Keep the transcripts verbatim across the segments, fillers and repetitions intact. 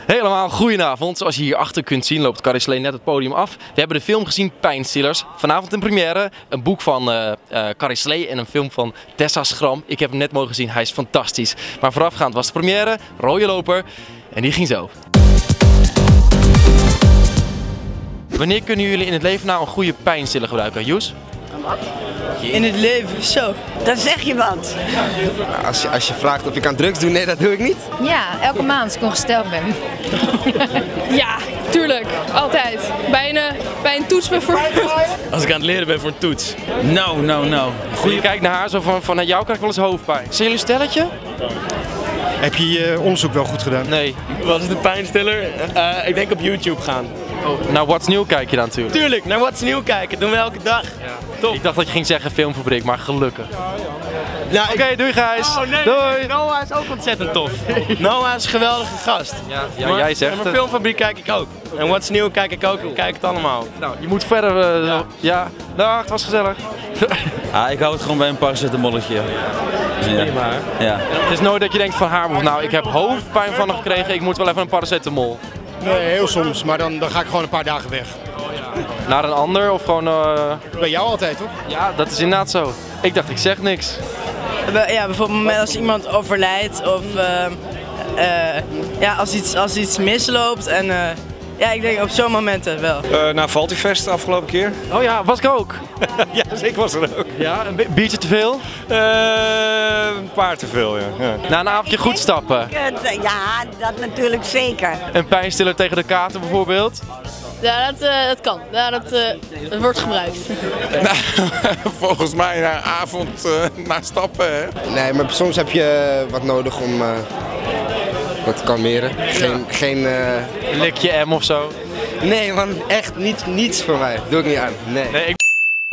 Helemaal goedenavond. Zoals je hierachter kunt zien loopt Carrie Slee net het podium af. We hebben de film gezien Pijnstillers. Vanavond in première een boek van uh, uh, Carrie Slee en een film van Tessa Schram. Ik heb hem net mogen zien, hij is fantastisch. Maar voorafgaand was de première, Rode Loper en die ging zo. Wanneer kunnen jullie in het leven nou een goede pijnstiller gebruiken, Joes? In het leven, zo. Dan zeg je wat. Als je, als je vraagt of ik aan drugs doe, nee, dat doe ik niet. Ja, elke maand als ik ongesteld ben. Ja, tuurlijk. Altijd. Bij een, bij een toets bijvoorbeeld. Als ik aan het leren ben voor een toets. Nou, nou, nou. Goeie kijk naar haar, zo van, van jou krijg ik wel eens hoofdpijn. Zijn jullie een stelletje? Heb je je onderzoek wel goed gedaan? Nee. Wat is de pijnstiller? Uh, ik denk op YouTube gaan. Oh, nou, What's New kijk je dan natuurlijk. Tuurlijk, naar What's New kijken. Doen we elke dag. Ja. Top. Ik dacht dat je ging zeggen filmfabriek, maar gelukkig. Ja, Oké, okay, doei Gijs. Oh, nee, doei. Noah is ook ontzettend tof. Noah is een geweldige gast. Ja, ja maar, jij zegt maar filmfabriek kijk ik ook. En What's New kijk ik ook. Ik kijk het allemaal. Nou, je moet verder. Uh, ja. ja. Dag, het was gezellig. Ah, ik hou het gewoon bij een paracetamolletje. Ja. Prima, hè? Ja. Het is nooit dat je denkt van haar, nou ik heb hoofdpijn van haar gekregen, ik moet wel even een paracetamol. Nee, heel soms, maar dan, dan ga ik gewoon een paar dagen weg. Naar een ander of gewoon... Uh... Bij jou altijd, toch? Ja, dat is inderdaad zo. Ik dacht, ik zeg niks. Ja, bijvoorbeeld als iemand overlijdt of uh, uh, ja, als, iets, als iets misloopt. En, uh, ja, ik denk op zo'n momenten wel. Uh, naar Valtifest de afgelopen keer. Oh ja, was ik ook. Ja, ik was er ook. Ja, een biertje te veel? Uh, een paar te veel, ja. ja. Na een avondje goed stappen? Ja, dat natuurlijk zeker. Een pijnstiller tegen de kater bijvoorbeeld? Ja, dat, uh, dat kan. Ja, dat, uh, dat wordt gebruikt. Nou, volgens mij na avond uh, na stappen. Hè? Nee, maar soms heb je wat nodig om uh, wat te kalmeren. Geen, geen uh... likje M of zo? Nee man, echt niet, niets voor mij. Doe ik niet aan. Nee. nee ik...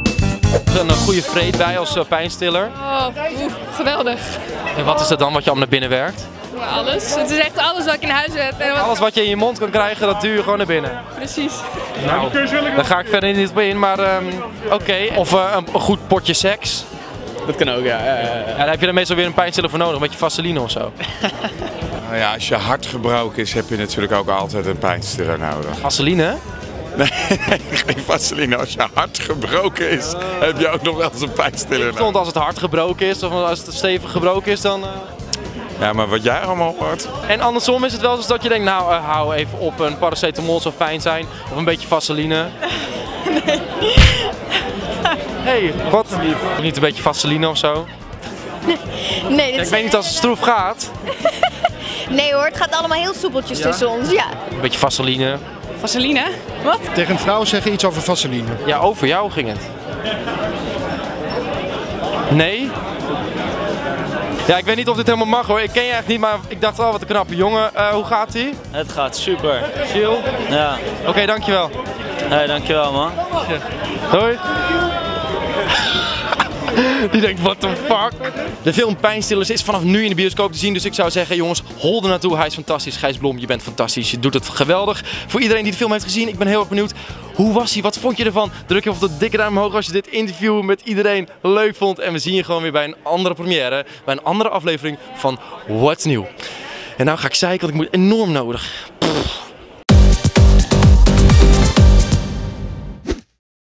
Een goede vreed bij als uh, pijnstiller. Oh, oeh, geweldig. En wat is dat dan wat je allemaal naar binnen werkt? Alles. Het is echt alles wat ik in huis heb. En wat... Alles wat je in je mond kan krijgen, dat duw je gewoon naar binnen. Precies. Nou, daar ga ik verder niet op in, maar um, oké. Okay. Of uh, een, een goed potje seks. Dat kan ook, ja. ja, ja. Ja, daar heb je dan meestal weer een pijnstiller voor nodig, een beetje vaseline of zo. Nou ja, als je hart gebroken is, heb je natuurlijk ook altijd een pijnstiller nodig. Vaseline? Nee, geen vaseline. Als je hart gebroken is, heb je ook nog wel eens een pijnstiller nodig. Stond als het hart gebroken is, of als het stevig gebroken is, dan... Uh... Ja, maar wat jij allemaal hoort. En andersom is het wel eens dat je denkt, nou uh, hou even op, een paracetamol zou fijn zijn. Of een beetje vaseline. Nee. Hey, wat? Niet een beetje vaseline of zo? Nee, ja, ik weet niet als het stroef gaat. Nee hoor, het gaat allemaal heel soepeltjes ja? tussen ons, ja. Een beetje vaseline. Vaseline? Wat? Tegen een vrouw zeggen iets over vaseline. Ja, over jou ging het. Nee? Ja, ik weet niet of dit helemaal mag hoor. Ik ken je echt niet, maar ik dacht wel wat een knappe jongen. Uh, hoe gaat ie? Het gaat super. Chill? Ja. Oké, okay, dankjewel. Hey, dankjewel man. Hoi. Die denkt, what the fuck? De film Pijnstillers is vanaf nu in de bioscoop te zien, dus ik zou zeggen, jongens, hol er naartoe. Hij is fantastisch. Gijs Blom, je bent fantastisch. Je doet het geweldig. Voor iedereen die de film heeft gezien, ik ben heel erg benieuwd. Hoe was hij? Wat vond je ervan? Druk even op de dikke duim omhoog als je dit interview met iedereen leuk vond. En we zien je gewoon weer bij een andere première, bij een andere aflevering van What's New. En nou ga ik zeiken, want ik moet enorm nodig. Pff.